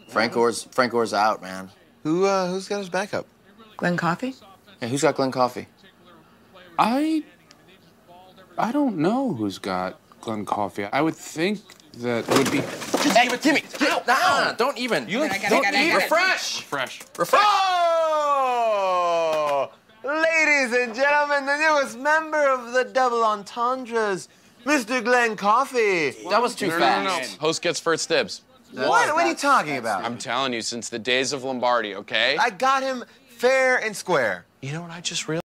Frank Gore's out, man. Who's got his backup? Glenn Coffey? Hey, who's got Glenn Coffey? I don't know who's got Glenn Coffey. I would think that would be. Hey, give me. Nah, don't even. I got it. Refresh. Oh! Ladies and gentlemen, the newest member of the Double Entendres, Mr. Glenn Coffey. That was too fast. No. Host gets first dibs. What are you talking about? I'm telling you, since the days of Lombardi, okay? I got him fair and square. You know what I just realized?